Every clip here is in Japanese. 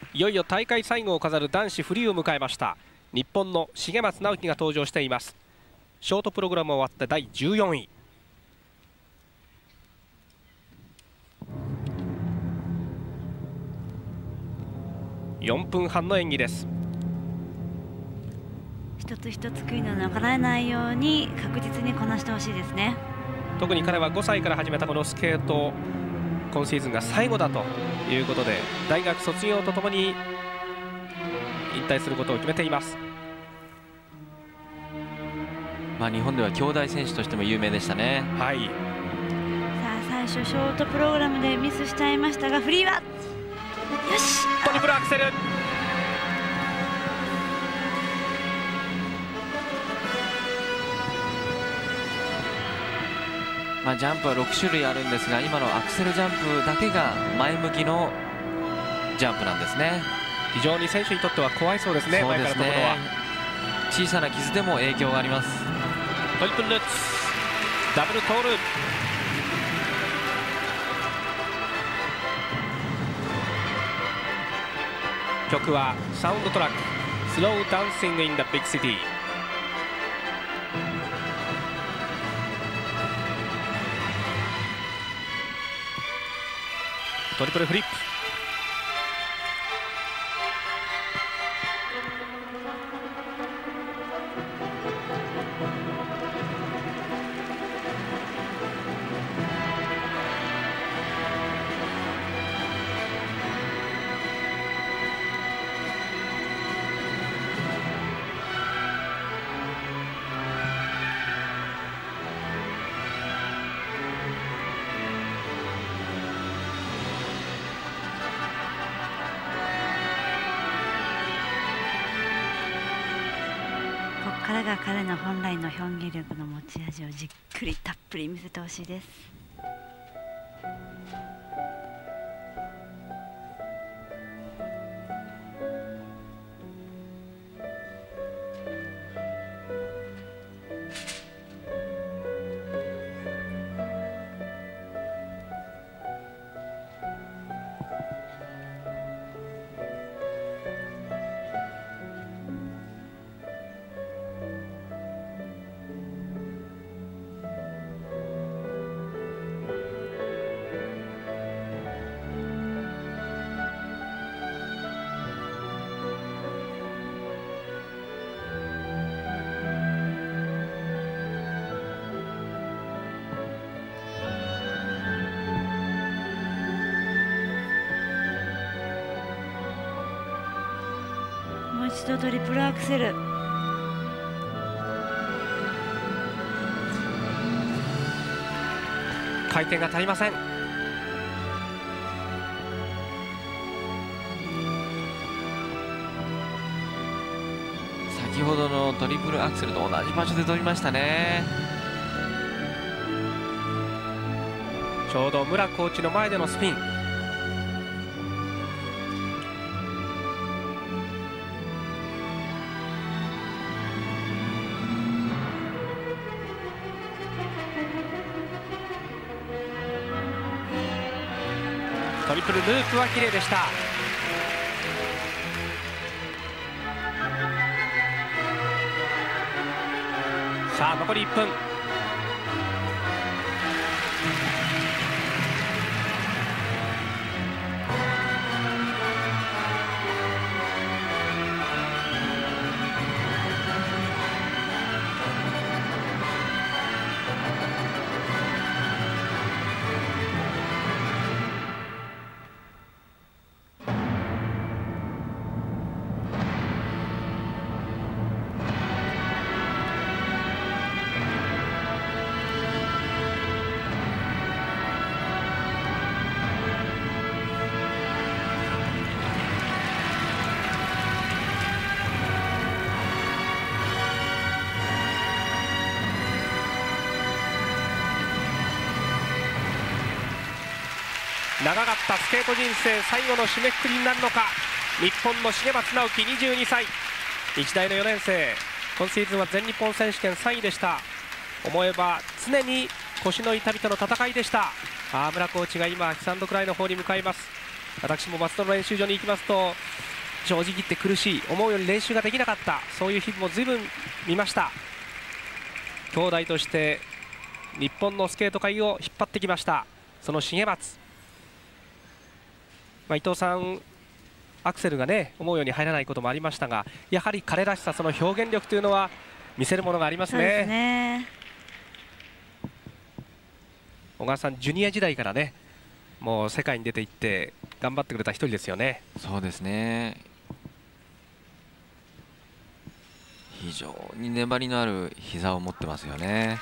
いよいよ大会最後を飾る男子フリーを迎えました。日本の重松直樹が登場しています。ショートプログラム終わって第14位。4分半の演技です。 一つ一つ悔いの残らないように確実にこなしてほしいですね。 特に彼は5歳から始めたこのスケート、今シーズンが最後だということで、大学卒業とともに引退することを決めています。 日本では兄弟選手としても有名でしたね。 はい。 さあ最初ショートプログラムでミスしちゃいましたが、フリーはよし、 トリプルアクセル。 ジャンプは6種類あるんですが、今のアクセルジャンプだけが前向きのジャンプなんですね。 非常に選手にとっては怖いそうですね。前から飛ぶのは小さな傷でも影響があります。 トリプルルッツ、ダブルトーループ。曲はサウンドトラック「Slow Dancing in the Big City」。トリプルフリップ。 ここからが彼の本来の表現力の持ち味をじっくりたっぷり見せてほしいです。もう一度トリプルアクセル。 回転が足りません。 先ほどのトリプルアクセルと同じ場所で取りましたね。 ちょうど村コーチの前でのスピン。トリプルループは綺麗でした。さあ残り1分。長かったスケート人生最後の締めくくりになるのか。日本の重松直樹22歳、日大の4年生。今シーズンは全日本選手権3位でした。思えば常に腰の痛みとの戦いでした。村コーチが今スタンドくらいの方に向かいます。 私も松戸の練習場に行きますと、正直言って苦しい、思うように練習ができなかった、そういう日々も随分見ました。兄弟として日本のスケート界を引っ張ってきました、その重松。伊藤さん、アクセルがね思うように入らないこともありましたが、やはり彼らしさ、その表現力というのは見せるものがありますね。 そうですね。 小川さん、ジュニア時代からねもう世界に出ていって頑張ってくれた一人ですよね。 そうですね。非常に粘りのある膝を持ってますよね。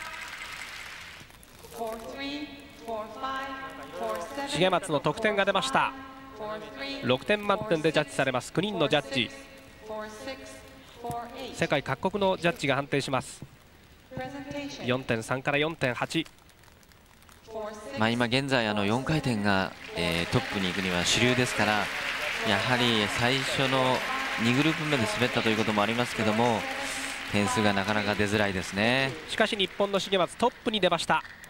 重松の得点が出ました。6点満点でジャッジされます。9人のジャッジ、世界各国のジャッジが判定します。 4.3 から 4.8。 今現在4回転が、トップに行くには主流ですから、やはり最初の2グループ目で滑ったということもありますけども、点数がなかなか出づらいですね。 しかし日本の重松トップに出ました。